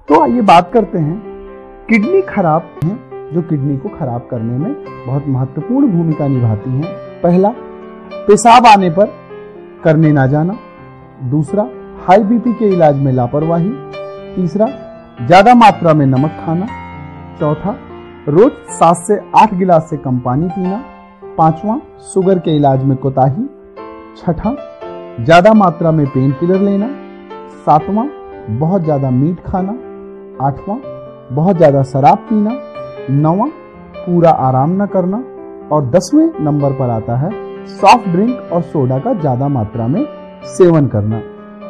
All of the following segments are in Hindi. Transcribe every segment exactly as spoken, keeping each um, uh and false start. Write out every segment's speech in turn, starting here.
तो आइए बात करते हैं किडनी खराब है जो किडनी को खराब करने में बहुत महत्वपूर्ण भूमिका निभाती हैं। पहला, पेशाब आने पर करने ना जाना। दूसरा, हाई बीपी के इलाज में लापरवाही। तीसरा, ज्यादा मात्रा में नमक खाना। चौथा, रोज सात से आठ गिलास से कम पानी पीना। पांचवा, शुगर के इलाज में कोताही। छठा, ज्यादा मात्रा में पेन किलर लेना। सातवां, बहुत ज्यादा मीट खाना। आठवां, बहुत ज्यादा शराब पीना। नौवां, पूरा आराम न करना। और दसवें नंबर पर आता है सॉफ्ट ड्रिंक और सोडा का ज्यादा मात्रा में सेवन करना।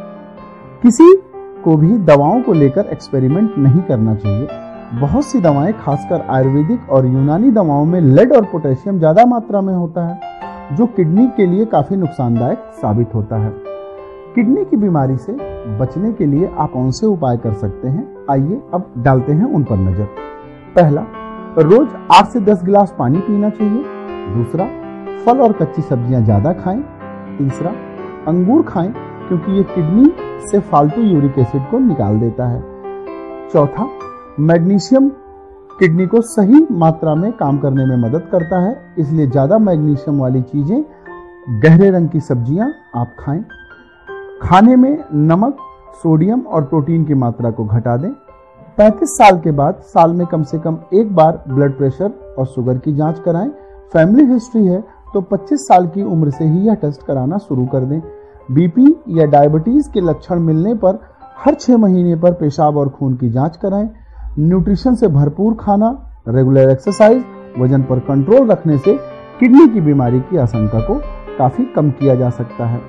किसी को भी दवाओं को लेकर एक्सपेरिमेंट नहीं करना चाहिए। बहुत सी दवाएं, खासकर आयुर्वेदिक और यूनानी दवाओं में लेड और पोटेशियम ज्यादा मात्रा में होता है, जो किडनी के लिए काफी नुकसानदायक साबित होता है। किडनी की बीमारी से बचने के लिए आप कौन से उपाय कर सकते हैं, आइए अब डालते हैं उन पर नजर। पहला, रोज आठ से दस गिलास पानी पीना चाहिए। दूसरा, फल और कच्ची सब्जियां ज्यादा खाएं। तीसरा, अंगूर खाएं क्योंकि ये किडनी से फालतू यूरिक एसिड को निकाल देता है। चौथा, मैग्नीशियम किडनी को सही मात्रा में काम करने में मदद करता है, इसलिए ज्यादा मैग्नीशियम वाली चीजें, गहरे रंग की सब्जियां आप खाएं। खाने में नमक, सोडियम और प्रोटीन की मात्रा को घटा दें। पैंतीस साल के बाद साल में कम से कम एक बार ब्लड प्रेशर और शुगर की जांच कराएं। फैमिली हिस्ट्री है तो पच्चीस साल की उम्र से ही यह टेस्ट कराना शुरू कर दें। बीपी या डायबिटीज के लक्षण मिलने पर हर छह महीने पर पेशाब और खून की जांच कराएं। न्यूट्रिशन से भरपूर खाना, रेगुलर एक्सरसाइज, वजन पर कंट्रोल रखने से किडनी की बीमारी की आशंका को काफी कम किया जा सकता है।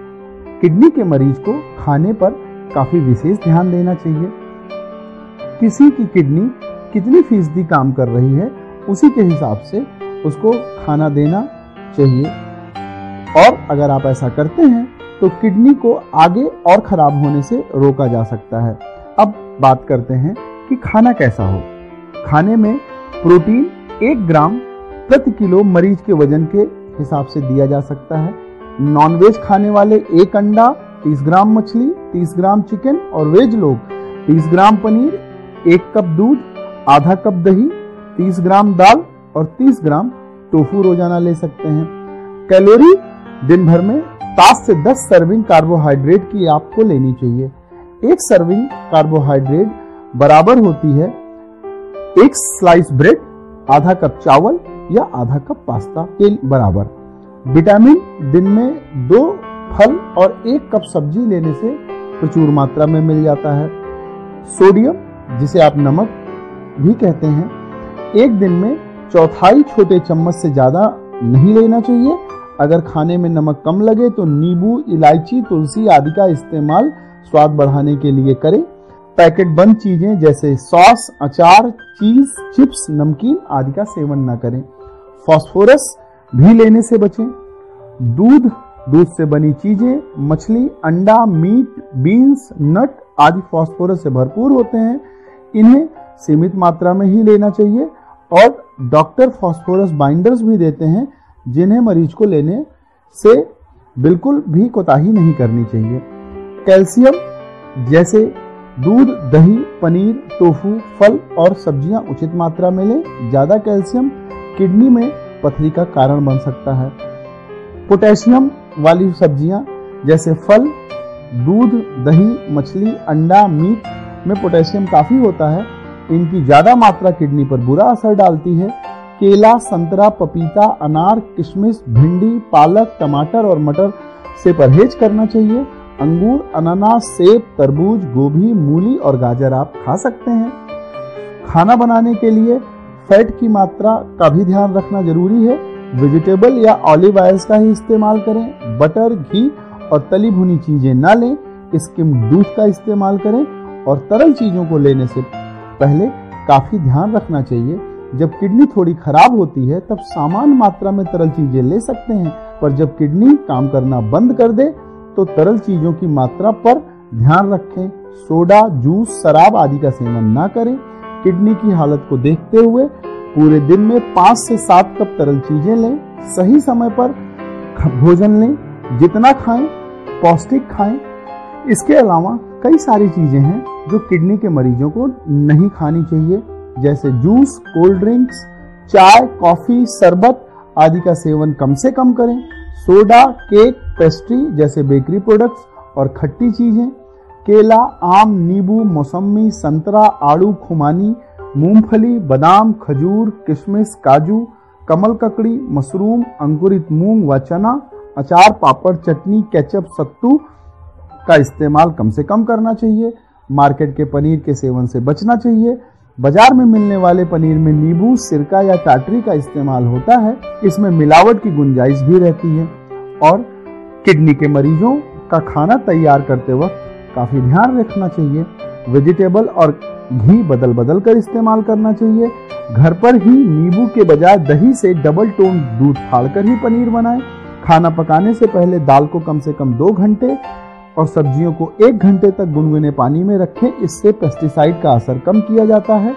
किडनी के मरीज को खाने पर काफी विशेष ध्यान देना चाहिए। किसी की किडनी कितनी फीसदी काम कर रही है, उसी के हिसाब से उसको खाना देना चाहिए। और अगर आप ऐसा करते हैं तो किडनी को आगे और खराब होने से रोका जा सकता है। अब बात करते हैं कि खाना कैसा हो। खाने में प्रोटीन एक ग्राम प्रति किलो मरीज के वजन के हिसाब से दिया जा सकता है। नॉनवेज खाने वाले एक अंडा, तीस ग्राम मछली, तीस ग्राम चिकन और वेज लोग तीस ग्राम पनीर, एक कप दूध, आधा कप दही, तीस ग्राम दाल और तीस ग्राम टोफू रोजाना ले सकते हैं। कैलोरी दिन भर में सात से दस सर्विंग कार्बोहाइड्रेट की आपको लेनी चाहिए। एक सर्विंग कार्बोहाइड्रेट बराबर होती है एक स्लाइस ब्रेड, आधा कप चावल या आधा कप पास्ता के बराबर। विटामिन दिन में दो फल और एक कप सब्जी लेने से प्रचुर मात्रा में मिल जाता है। सोडियम, जिसे आप नमक भी कहते हैं, एक दिन में चौथाई छोटे चम्मच से ज्यादा नहीं लेना चाहिए। अगर खाने में नमक कम लगे तो नींबू, इलायची, तुलसी आदि का इस्तेमाल स्वाद बढ़ाने के लिए करें। पैकेट बंद चीजें जैसे सॉस, अचार, चीज, चिप्स, नमकीन आदि का सेवन न करें। फास्फोरस भी लेने से बचें। दूध, दूध से बनी चीजें, मछली, अंडा, मीट, बीन्स, नट आदि फास्फोरस से भरपूर होते हैं। इन्हें सीमित मात्रा में ही लेना चाहिए और डॉक्टर फास्फोरस बाइंडर्स भी देते हैं, जिन्हें मरीज को लेने से बिल्कुल भी कोताही नहीं करनी चाहिए। कैल्शियम, जैसे दूध, दही, पनीर, टोफू, फल और सब्जियां उचित मात्रा में लें। ज्यादा कैल्शियम किडनी में पथरी का कारण बन सकता है। पोटेशियम वाली सब्जियां जैसे फल, दूध, दही, मछली, अंडा, मीट में पोटेशियम काफी होता है। इनकी ज्यादा मात्रा किडनी पर बुरा असर डालती है। केला, संतरा, पपीता, अनार, किशमिश, भिंडी, पालक, टमाटर और मटर से परहेज करना चाहिए। अंगूर, अनानास, सेब, तरबूज, गोभी, मूली और गाजर आप खा सकते हैं। खाना बनाने के लिए फैट की मात्रा का भी ध्यान रखना जरूरी है। वेजिटेबल या ऑलिव ऑयल्स का ही इस्तेमाल करें। बटर, घी और तली भुनी चीजें ना लें। स्किम दूध का इस्तेमाल करें और तरल चीजों को लेने से पहले काफी ध्यान रखना चाहिए। जब किडनी थोड़ी खराब होती है तब सामान्य मात्रा में तरल चीजें ले सकते हैं, पर जब किडनी काम करना बंद कर दे तो तरल चीजों की मात्रा पर ध्यान रखें। सोडा, जूस, शराब आदि का सेवन ना करें। किडनी की हालत को देखते हुए पूरे दिन में पाँच से सात कप तरल चीजें लें। सही समय पर भोजन लें। जितना खाएं पौष्टिक खाएं। इसके अलावा कई सारी चीजें हैं जो किडनी के मरीजों को नहीं खानी चाहिए, जैसे जूस, कोल्ड ड्रिंक्स, चाय, कॉफी, शरबत आदि का सेवन कम से कम करें। सोडा, केक, पेस्ट्री जैसे बेकरी प्रोडक्ट्स और खट्टी चीजें, केला, आम, नींबू, मौसमी, संतरा, आड़ू, खुमानी, मूंगफली, बादाम, खजूर, किशमिश, काजू, कमल ककड़ी, मशरूम, अंकुरित मूंग व चना, अचार, पापड़, चटनी, केचप, सत्तू का इस्तेमाल कम से कम करना चाहिए। मार्केट के पनीर के सेवन से बचना चाहिए। बाजार में मिलने वाले पनीर में नींबू, सिरका या टाटरी का इस्तेमाल होता है, इसमें मिलावट की गुंजाइश भी रहती है। और किडनी के मरीजों का खाना तैयार करते वक्त काफी ध्यान रखना चाहिए। वेजिटेबल और घी बदल बदल कर इस्तेमाल करना चाहिए। घर पर ही नींबू के बजाय दही से डबल टोन दूध फाड़कर ही पनीर बनाएं। खाना पकाने से पहले दाल को कम से कम दो घंटे और सब्जियों को एक घंटे तक गुनगुने पानी में रखें, इससे पेस्टिसाइड का असर कम किया जाता है।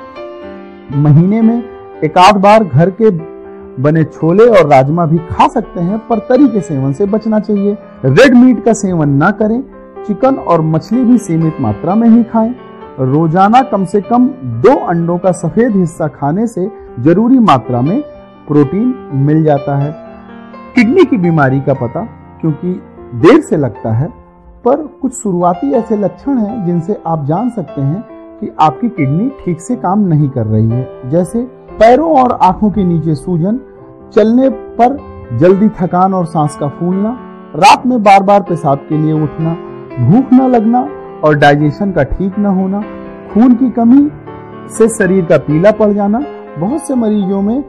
महीने में एक आध बार घर के बने छोले और राजमा भी खा सकते हैं, पर तरी के सेवन से बचना चाहिए। रेड मीट का सेवन ना करें। चिकन और मछली भी सीमित मात्रा में ही खाएं। रोजाना कम से कम दो अंडों का सफेद हिस्सा खाने से जरूरी मात्रा में प्रोटीन मिल जाता है। किडनी की बीमारी का पता क्योंकि देर से लगता है, पर कुछ शुरुआती ऐसे लक्षण हैं जिनसे आप जान सकते हैं कि आपकी किडनी ठीक से काम नहीं कर रही है, जैसे पैरों और आंखों के नीचे सूजन, चलने पर जल्दी थकान और सांस का फूलना, रात में बार बार पेशाब के लिए उठना, भूख न लगना और डाइजेशन का ठीक न होना, खून की कमी से शरीर का पीला पड़ जाना। बहुत से मरीजों में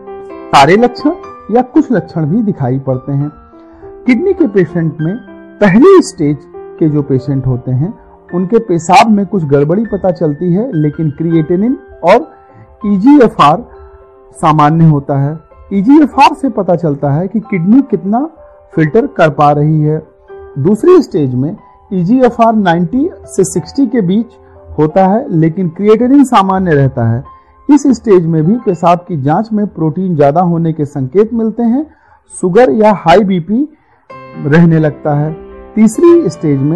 सारे लक्षण या कुछ लक्षण भी दिखाई पड़ते हैं। किडनी के पेशेंट में पहली स्टेज के जो पेशेंट होते हैं उनके पेशाब में कुछ गड़बड़ी पता चलती है, लेकिन क्रिएटिनिन और ई जी एफ आर सामान्य होता है। ई जी एफ आर से पता चलता है कि किडनी कितना फिल्टर कर पा रही है। दूसरी स्टेज में ई जी एफ आर नब्बे से साठ के बीच होता है, लेकिन क्रिएटिनिन सामान्य रहता है। इस स्टेज में भी पेशाब की जांच में प्रोटीन ज्यादा होने के संकेत मिलते हैं। शुगर या हाई बीपी रहने लगता है। तीसरी स्टेज में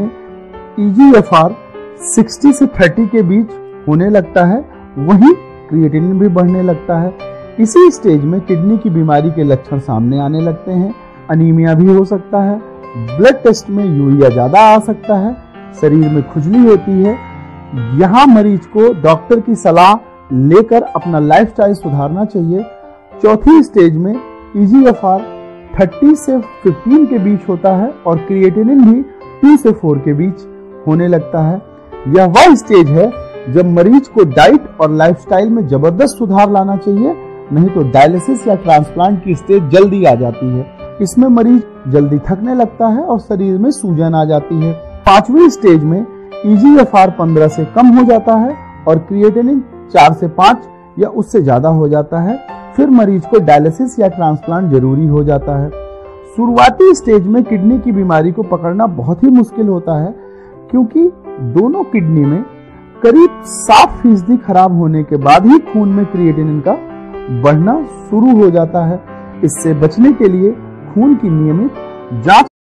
ई जी एफ आर साठ से तीस के बीच होने लगता है, वहीं क्रिएटिनिन भी बढ़ने लगता है। इसी स्टेज में किडनी की बीमारी के लक्षण सामने आने लगते हैं। अनीमिया भी हो सकता है, ब्लड टेस्ट में यूरिया ज्यादा आ सकता है, शरीर में खुजली होती है। यहाँ मरीज को डॉक्टर की सलाह लेकर अपना लाइफस्टाइल सुधारना चाहिए। चौथी स्टेज में ई जी एफ आर तीस से पंद्रह के बीच होता है और क्रिएटिनिन भी दो से चार के बीच होने लगता है। यह वह स्टेज है जब मरीज को डाइट और लाइफस्टाइल में जबरदस्त सुधार लाना चाहिए, नहीं तो डायलिसिस या ट्रांसप्लांट की स्टेज जल्दी आ जाती है। इसमें मरीज जल्दी थकने लगता है और शरीर में सूजन आ जाती है। पांचवी स्टेज में ई जी एफ आर पंद्रह से कम हो जाता है और क्रिएटिनिन चार से पाँच या उससे ज्यादा हो जाता है। फिर मरीज को डायलिसिस या ट्रांसप्लांट जरूरी हो जाता है। शुरुआती स्टेज में किडनी की बीमारी को पकड़ना बहुत ही मुश्किल होता है, क्योंकि दोनों किडनी में करीब सात फीसदी खराब होने के बाद ही खून में क्रिएटिनिन का बढ़ना शुरू हो जाता है। इससे बचने के लिए खून की नियमित जांच